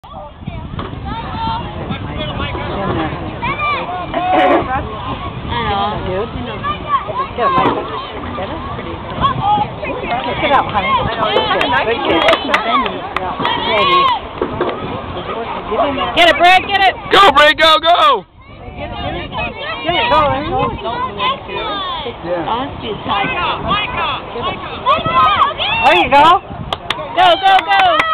Pick it up, honey. Get it, Brad, get it! Go, Brad, go, go! Get it, go. There you go. Go, go, go!